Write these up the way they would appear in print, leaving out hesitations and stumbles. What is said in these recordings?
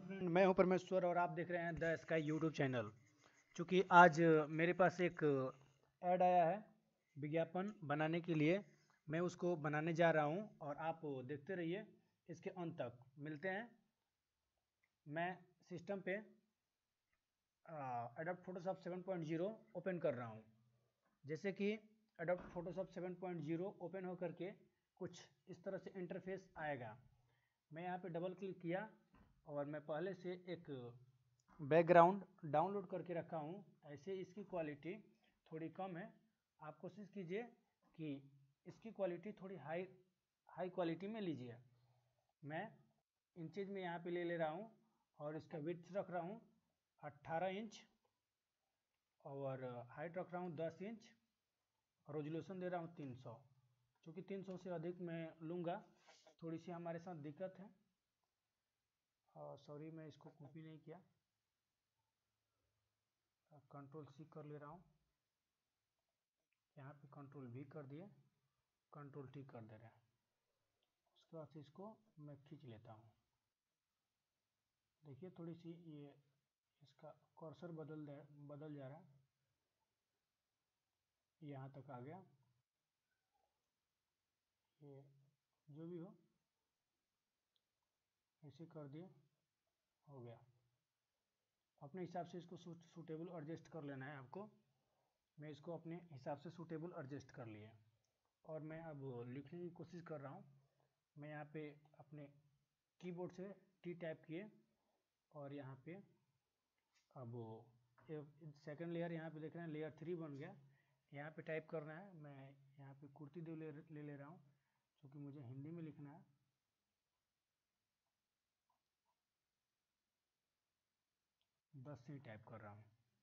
मैं हूं परमेश्वर और आप देख रहे हैं द स्काई यूट्यूब चैनल। चूँकि आज मेरे पास एक ऐड आया है विज्ञापन बनाने के लिए, मैं उसको बनाने जा रहा हूं और आप देखते रहिए इसके अंत तक। मिलते हैं। मैं सिस्टम पे एडोब फोटोशॉप 7.0 ओपन कर रहा हूं। जैसे कि एडोब फोटोशॉप 7.0 ओपन होकर के कुछ इस तरह से इंटरफेस आएगा। मैं यहाँ पे डबल क्लिक किया और मैं पहले से एक बैकग्राउंड डाउनलोड करके रखा हूँ। ऐसे इसकी क्वालिटी थोड़ी कम है। आप कोशिश कीजिए कि इसकी क्वालिटी थोड़ी हाई क्वालिटी में लीजिए। मैं इंचेज में यहाँ पे ले रहा हूँ और इसका विड्थ रख रहा हूँ 18 इंच और हाइट रख रहा हूँ 10 इंच और रेजोल्यूशन दे रहा हूँ 300। चूँकि 300 से अधिक मैं लूँगा, थोड़ी सी हमारे साथ दिक्कत है। सॉरी, मैं इसको कॉपी नहीं किया, कंट्रोल सी कर ले रहा हूँ। यहाँ पे कंट्रोल वी कर दिए, कंट्रोल टी कर दे रहे हैं। उसके बाद से इसको मैं खींच लेता हूँ। देखिए थोड़ी सी ये इसका कर्सर बदल जा रहा है। यहाँ तक आ गया। ये जो भी हो ऐसे कर दिए, हो गया। अपने हिसाब से इसको सूटेबल एडजस्ट कर लेना है आपको। मैं इसको अपने हिसाब से सूटेबल एडजस्ट कर लिए और मैं अब लिखने की कोशिश कर रहा हूँ। मैं यहाँ पे अपने कीबोर्ड से टी टाइप किए और यहाँ पे अब सेकंड लेयर यहाँ पे देख रहे हैं, लेयर 3 बन गया। यहाँ पे टाइप करना है। मैं यहाँ पे कुर्ती देव ले रहा हूँ क्योंकि मुझे हिंदी में लिखना है। बस से टाइप कर रहा हूँ।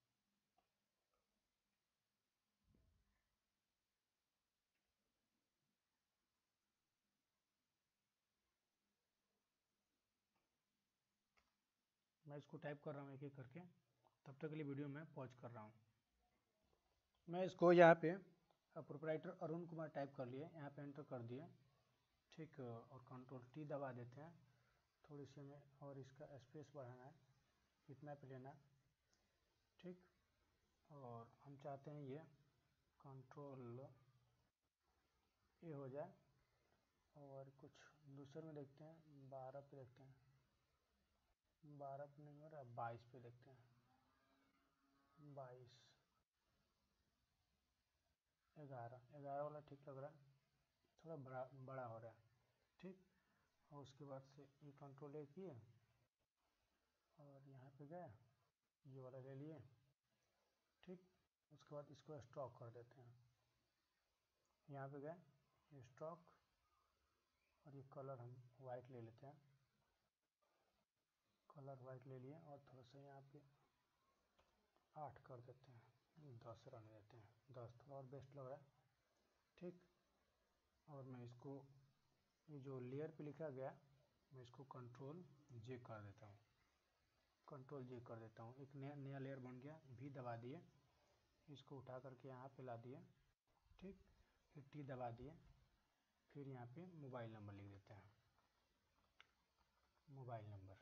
मैं इसको टाइप कर रहा हूँ एक एक करके। तब तक के लिए वीडियो में पॉज कर रहा हूँ। मैं इसको यहाँ पे प्रोप्राइटर अरुण कुमार टाइप कर लिए, यहाँ पे एंटर कर दिए। ठीक, और कंट्रोल टी दबा देते हैं। थोड़ी सी हमें और इसका स्पेस बढ़ाना है, इतना पे लेना है। ठीक, और हम चाहते हैं ये कंट्रोल ए हो जाए और कुछ दूसरे में देखते हैं, 12 पे देखते हैं। 12 पे नहीं हो रहा, 22 पे देखते हैं। 22, 11 वाला ठीक लग रहा है, थोड़ा बड़ा हो रहा है। ठीक, और उसके बाद से ये कंट्रोल ए किए और यहाँ पे गए, ये वाला ले लिए। ठीक, उसके बाद इसको स्ट्रोक कर देते हैं। यहाँ पे गए, ये स्ट्रोक और ये कलर हम वाइट ले लेते हैं। कलर वाइट ले लिए और थोड़ा सा यहाँ पे 8 कर देते हैं, 10 रहने देते हैं। 10 थोड़ा और बेस्ट लग रहा है। ठीक, और मैं इसको ये जो लेयर पे लिखा गया, मैं इसको कंट्रोल जे कर देता हूँ। कंट्रोल जे कर देता हूँ, एक नया लेयर बन गया। भी दबा दिए, इसको उठा करके यहाँ पे ला दिए। ठीक, फिर टी दबा दिए, फिर यहाँ पे मोबाइल नंबर लिख देते हैं। मोबाइल नंबर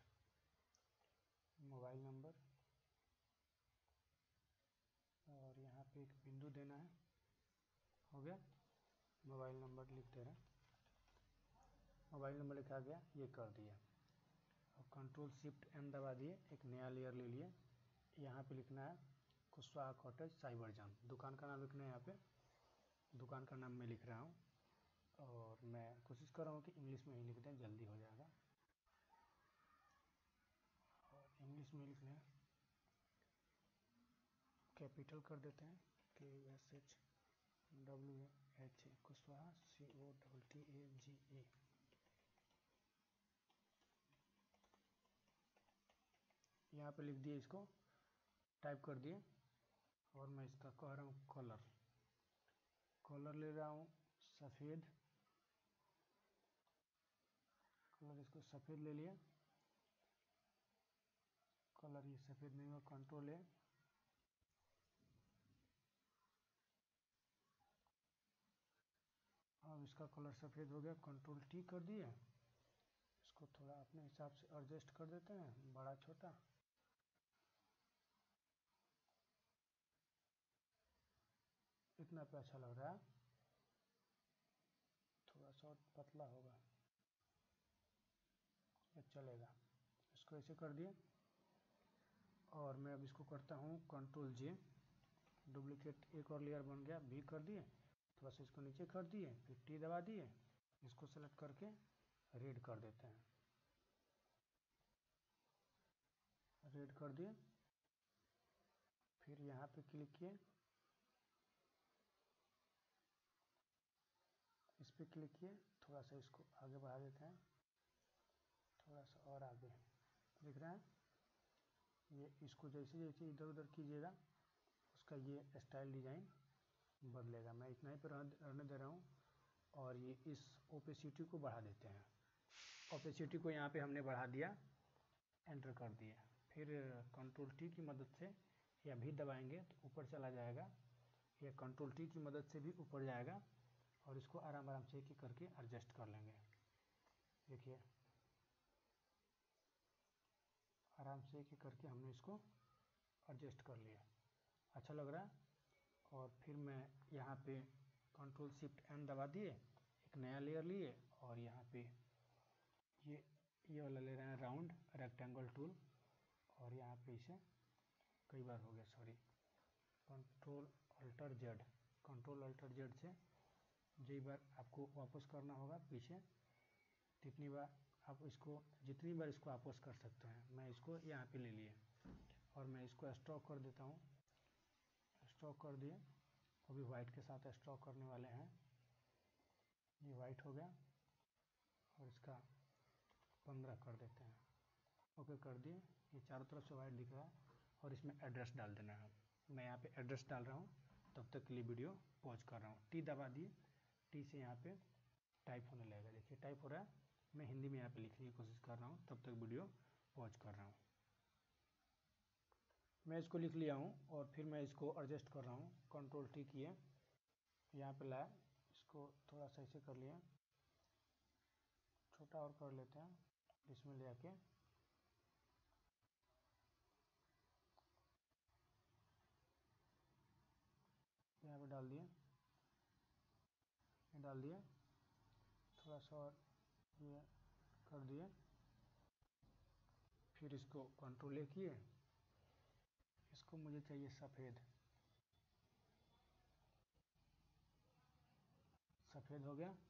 और यहाँ पे एक बिंदु देना है। हो गया, मोबाइल नंबर लिख दे रहे हैं। मोबाइल नंबर लिखा गया, ये कर दिया। और कंट्रोल शिफ्ट एम दबा दिए, एक नया लेयर ले लिए। यहाँ पे लिखना है कुशवाहा कॉटेज साइबर जाम। दुकान का नाम लिखना है। यहाँ पे दुकान का नाम मैं लिख रहा हूँ और मैं कोशिश कर रहा हूँ कि इंग्लिश में ही लिख दें, जल्दी हो जाएगा। और इंग्लिश में लिख लें, कैपिटल कर देते हैं, KUSHWAHA कुशवाहा COTTAGE। यहाँ पे लिख दिए, इसको टाइप कर दिए और मैं इसका कह रहा हूँ कलर ले रहा हूँ सफ़ेद। कलर इसको सफ़ेद ले लिए। कलर ये सफ़ेद नहीं हुआ, कंट्रोल है। अब इसका कलर सफ़ेद हो गया, कंट्रोल टी कर दिए। इसको थोड़ा अपने हिसाब से एडजस्ट कर देते हैं, बड़ा छोटा। इतना पे अच्छा लग रहा है, थोड़ा सा और पतला होगा, ये चलेगा। इसको ऐसे कर दिए और मैं अब इसको करता हूँ Ctrl+J, डुप्लीकेट एक और लेयर बन गया, भी कर दिए, थोड़ा सा इसको नीचे कर दिए, फिर टी दबा दिए, इसको सेलेक्ट करके रेड कर देते हैं, रेड कर दिए। फिर यहाँ पे क्लिक किए, इस पर क्लिक किए, थोड़ा सा इसको आगे बढ़ा देते हैं, थोड़ा सा और आगे, दिख रहा है ये। इसको जैसे जैसे इधर उधर कीजिएगा उसका ये स्टाइल डिज़ाइन बदलेगा। मैं इतना ही पर रहने दे रहा हूँ। और ये इस ओपेसिटी को बढ़ा देते हैं, ओपेसिटी को यहाँ पे हमने बढ़ा दिया, एंटर कर दिए। फिर Ctrl+T की मदद से या भी दबाएंगे तो ऊपर चला जाएगा, या Ctrl+T की मदद से भी ऊपर जाएगा। और इसको आराम आराम से एक एक करके एडजस्ट कर लेंगे। देखिए आराम से एक एक करके हमने इसको एडजस्ट कर लिया, अच्छा लग रहा है। और फिर मैं यहाँ पे Ctrl+Shift+N दबा दिए, एक नया लेयर लिए और यहाँ पे ये वाला ले रहे हैं राउंड रेक्टेंगल टूल, और यहाँ पे इसे कई बार हो गया, सॉरी, Ctrl+Alt+Z, Ctrl+Alt+Z से जी बार आपको वापस करना होगा पीछे, जितनी बार आप इसको वापस कर सकते हैं। मैं इसको यहाँ पे ले लिए और मैं इसको स्ट्रोक कर देता हूँ, स्ट्रोक कर दिए। अभी वाइट के साथ स्ट्रोक करने वाले हैं, ये वाइट हो गया और इसका 15 कर देते हैं, ओके कर दिए। ये चारों तरफ से वाइट दिख रहा है और इसमें एड्रेस डाल देना है। मैं यहाँ पे एड्रेस डाल रहा हूँ, तब तक के लिए वीडियो पॉज कर रहा हूँ। टी दबा दिए, टी से यहाँ पे टाइप होने लगेगा, देखिए टाइप हो रहा है। मैं हिंदी में यहाँ पे लिखने की कोशिश कर रहा हूँ, तब तक वीडियो पॉज कर रहा हूँ। मैं इसको लिख लिया हूँ और फिर मैं इसको एडजस्ट कर रहा हूँ। Ctrl+T किए, यहाँ पे लाया, इसको थोड़ा सा ऐसे कर लिया, छोटा और कर लेते हैं, इसमें ले आके यहाँ पे डाल दिए, डाल दिए, थोड़ा सा और ये कर दिए। फिर इसको Ctrl+A किए, इसको मुझे चाहिए सफ़ेद, सफ़ेद हो गया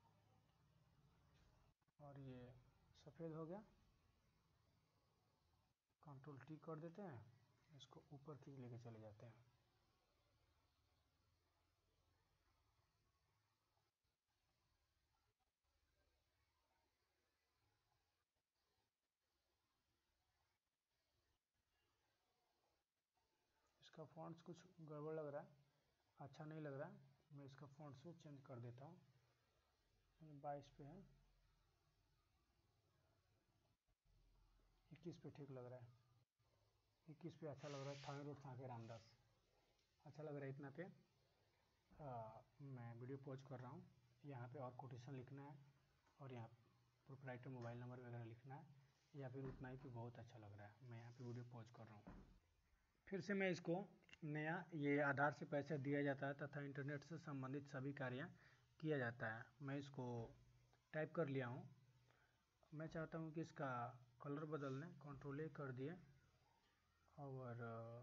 और ये सफ़ेद हो गया। Ctrl+T कर देते हैं, इसको ऊपर की लेके चले जाते हैं। इसका फॉन्ट्स कुछ गड़बड़ लग रहा है, अच्छा नहीं लग रहा है, मैं इसका फॉन्ट्स को चेंज कर देता हूँ। 22 पे है, 21 पे ठीक लग रहा है, 21 पे अच्छा लग रहा है। थाने रोड सांके रामदास, अच्छा लग रहा है इतना पे। मैं वीडियो पॉज कर रहा हूँ। यहाँ पे और कोटेशन लिखना है और यहाँ प्रोप्राइटर मोबाइल नंबर वगैरह लिखना है, या फिर उतना ही पे बहुत अच्छा लग रहा है। मैं यहाँ पे वीडियो पॉज कर रहा हूँ। फिर से मैं इसको नया, ये आधार से पैसा दिया जाता है तथा इंटरनेट से संबंधित सभी कार्य किया जाता है। मैं इसको टाइप कर लिया हूँ। मैं चाहता हूँ कि इसका कलर बदल दें, Ctrl+A कर दिए और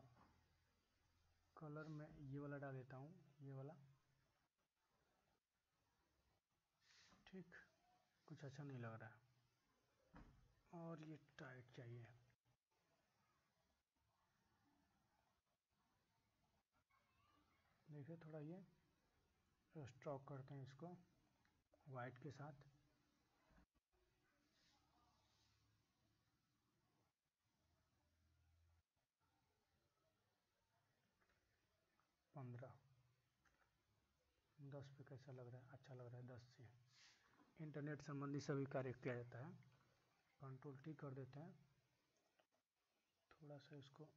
कलर में ये वाला डाल देता हूँ, ये वाला, ठीक, कुछ अच्छा नहीं लग रहा है और ये टाइट चाहिए। देखिए थोड़ा ये स्ट्रोक करते हैं इसको वाइट के साथ, 15, 10 पे कैसा लग रहा है, अच्छा लग रहा है 10 से। इंटरनेट संबंधी सभी कार्य किया जाता है। Ctrl+T कर देते हैं, थोड़ा सा इसको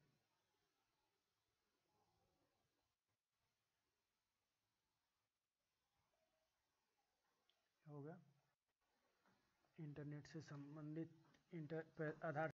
हो गया। इंटरनेट से संबंधित आधार